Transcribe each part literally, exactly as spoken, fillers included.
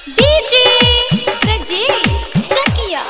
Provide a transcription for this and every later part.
DJ Brajesh चकिया।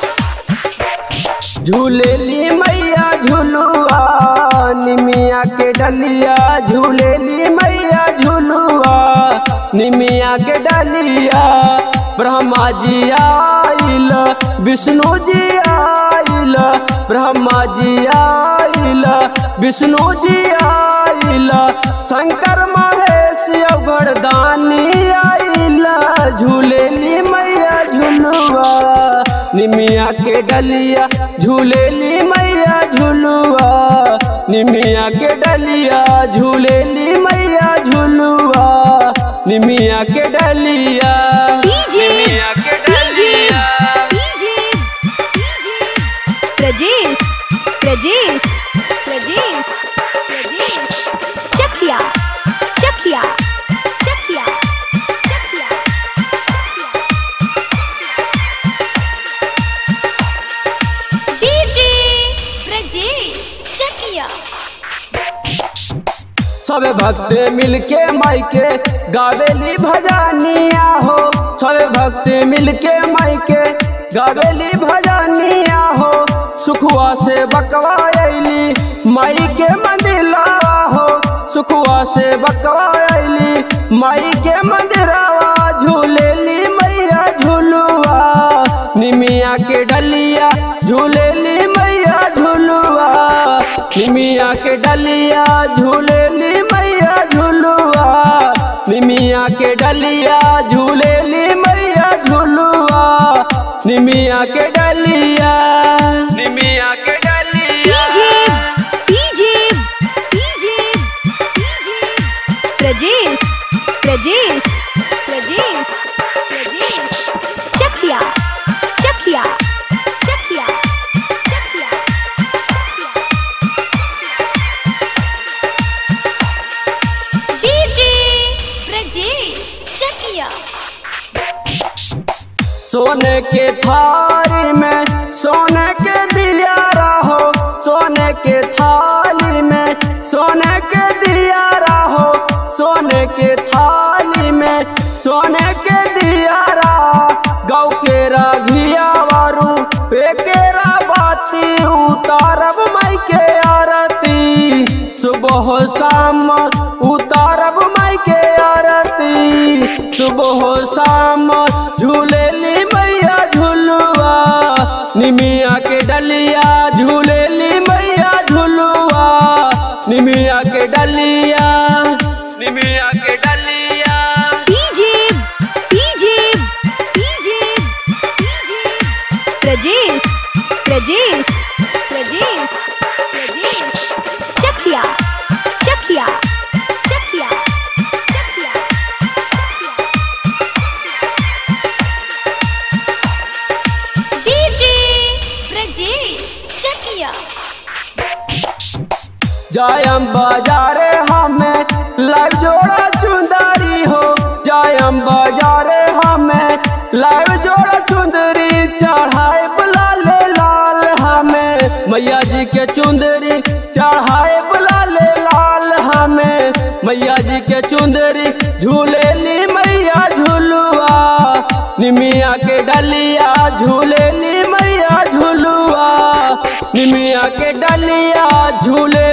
झूलेली मैया झुलुआ निमिया के डलिया, झूलेली मैया झुलुआ निमिया के डलिया। ब्रह्मा जी आइल, विष्णु जी आइल, ब्रह्मा जी आइल, विष्णु जी आइल, शंकर महेश अवघड़दानी आइल। झूलेली मैया झुलुआ निमिया के डलिया, झूलेली मैया झुलुआ निमिया के डलिया, झूलेली मैया झुलुआ निमिया के डलिया। DJ DJ DJ Brajesh Brajesh Brajesh Brajesh Chakia Chakia Chakia Chakia. DJ Brajesh Chakia. सब भक्त मिलके मायके गावेली भजनिया हो, सब भक्त मिलके मायके गावेली भजनिया हो। सुखुआ से बकवा अइली माई के मंदिरवा हो, सुखुआ से बकवा अइली माई के मंदिरवा। झूलेली मैया झुलुआ निमिया के डलिया, झूलेली मैया झुलुआ निमिया के डलिया, झूलेली मैया झुलुआ निमिया के डलिया, झूलेली मैया झुलुआ निमिया के डलिया, निमिया के डलिया। DJ DJ DJ Brajesh Brajesh Brajesh Brajesh Chakia Chakia Chakia Chakia. DJ Brajesh Chakia. सोने के थाली में सोने के दिया रहो, सोने के थाली में सोने के दिया रहो, सोने के थाली में सोने के दिया रहा। गौ के राघिया वारू पेकेरा बाती उतारब माई के आरती, सुबह शाम उतारब माई के आरती, सुबह शाम। झूलेली मैया झुलुआ निमिया के डलिया, झूलेली मैया झुलुआ निमिया के डलिया, निमिया के डलिया। DJ DJ DJ DJ Brajesh Brajesh Brajesh Brajesh Chakia Chakia Chakia Chakia. DJ Brajesh Chakia. जायम बाजारे हमें लाइव जोड़ा चुंदरी हो, जायम बाजारे हमें लाइव जोड़ा चुंदरी चढ़ाए बुलाले लाल। हमें मैया जी के चुंदरी चढ़ाए बुलाले लाल, हमें मैया जी के चुंदरी। झूलेली मैया झुलुआ निमिया के डलिया, झूलेली मैया झुलुआ निमिया के डलिया, झूले